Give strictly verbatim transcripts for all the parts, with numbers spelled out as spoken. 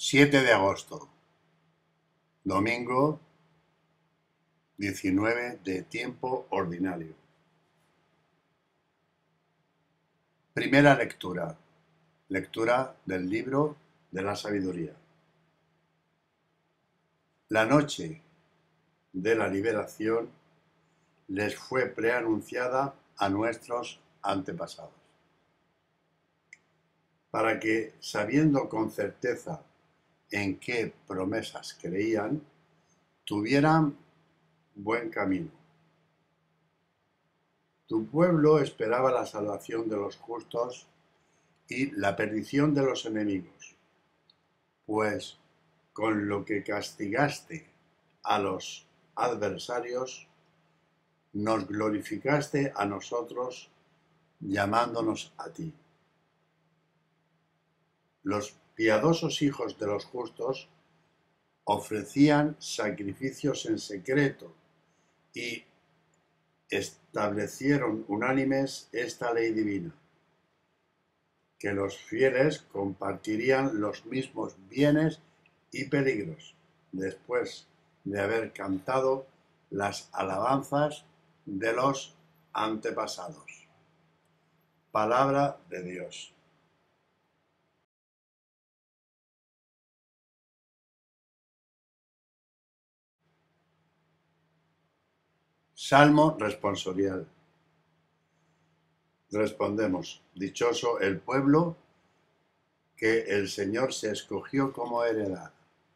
siete de agosto, domingo diecinueve de tiempo ordinario. Primera lectura. Lectura del libro de la sabiduría. La noche de la liberación les fue preanunciada a nuestros antepasados, para que, sabiendo con certeza en qué promesas creían, tuvieran buen camino. Tu pueblo esperaba la salvación de los justos y la perdición de los enemigos, pues con lo que castigaste a los adversarios, nos glorificaste a nosotros llamándonos a ti. Los piadosos hijos de los justos ofrecían sacrificios en secreto y establecieron unánimes esta ley divina, que los fieles compartirían los mismos bienes y peligros después de haber cantado las alabanzas de los antepasados. Palabra de Dios. Salmo responsorial. Respondemos: dichoso el pueblo que el Señor se escogió como heredad.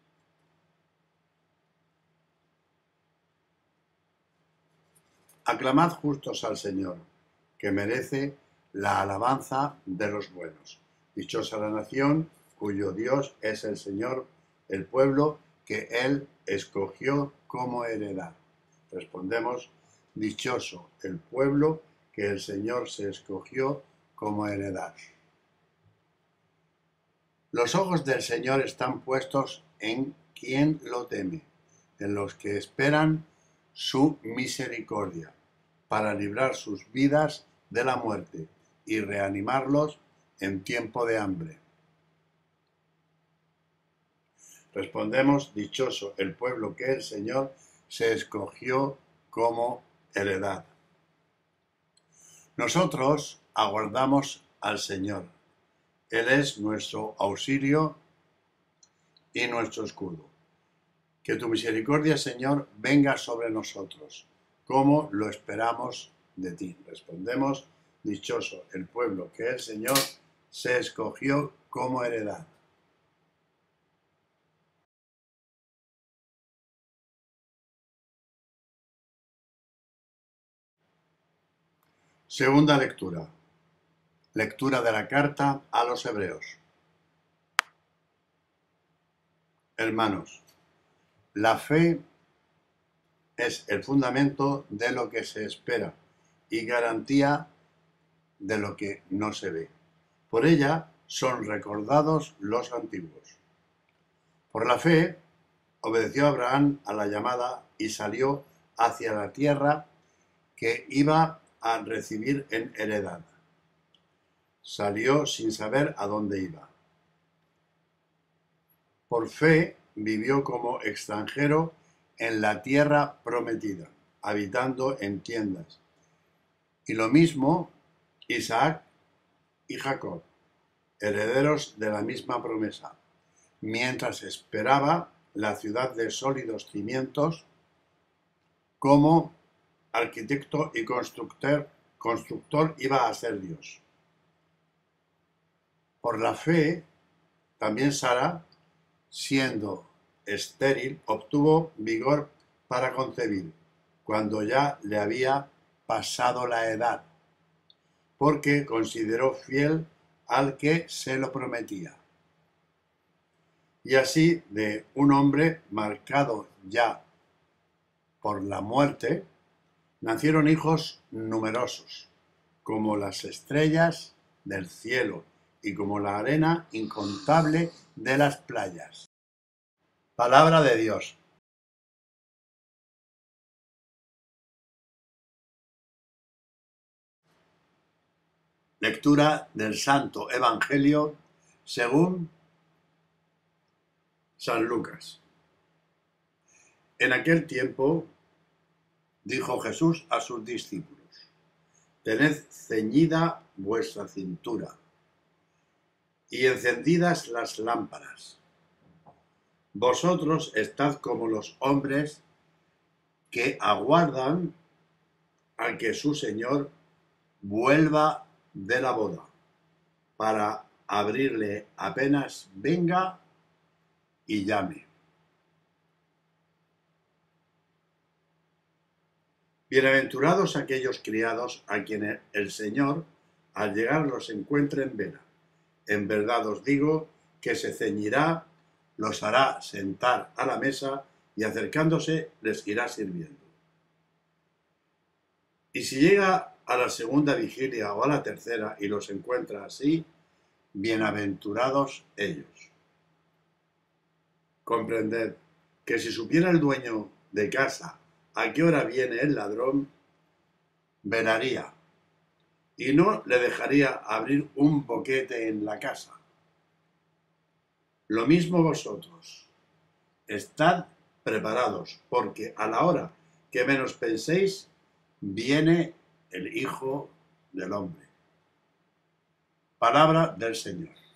Aclamad justos al Señor, que merece la alabanza de los buenos. Dichosa la nación cuyo Dios es el Señor, el pueblo que Él escogió como heredad. Respondemos: dichoso el pueblo que el Señor se escogió como heredad. Los ojos del Señor están puestos en quien lo teme, en los que esperan su misericordia, para librar sus vidas de la muerte y reanimarlos en tiempo de hambre. Respondemos: dichoso el pueblo que el Señor se escogió como heredad. Nosotros aguardamos al Señor. Él es nuestro auxilio y nuestro escudo. Que tu misericordia, Señor, venga sobre nosotros, como lo esperamos de ti. Respondemos: dichoso el pueblo que el Señor se escogió como heredad. Segunda lectura. Lectura de la carta a los Hebreos. Hermanos, la fe es el fundamento de lo que se espera y garantía de lo que no se ve. Por ella son recordados los antiguos. Por la fe obedeció Abraham a la llamada y salió hacia la tierra que iba a recibir en heredad. Salió sin saber a dónde iba. Por fe vivió como extranjero en la tierra prometida, habitando en tiendas. Y lo mismo Isaac y Jacob, herederos de la misma promesa, mientras esperaba la ciudad de sólidos cimientos, como arquitecto y constructor, constructor iba a ser Dios. Por la fe, también Sara, siendo estéril, obtuvo vigor para concebir, cuando ya le había pasado la edad, porque consideró fiel al que se lo prometía. Y así, de un hombre marcado ya por la muerte, nacieron hijos numerosos, como las estrellas del cielo y como la arena incontable de las playas. Palabra de Dios. Lectura del Santo Evangelio según San Lucas. En aquel tiempo dijo Jesús a sus discípulos: tened ceñida vuestra cintura y encendidas las lámparas. Vosotros estad como los hombres que aguardan a que su Señor vuelva de la boda, para abrirle apenas venga y llame. Bienaventurados aquellos criados a quienes el Señor, al llegar, los encuentre en vela. En verdad os digo que se ceñirá, los hará sentar a la mesa y acercándose les irá sirviendo. Y si llega a la segunda vigilia o a la tercera y los encuentra así, bienaventurados ellos. Comprended que si supiera el dueño de casa a qué hora viene el ladrón, velaría y no le dejaría abrir un boquete en la casa. Lo mismo vosotros, estad preparados, porque a la hora que menos penséis, viene el Hijo del Hombre. Palabra del Señor.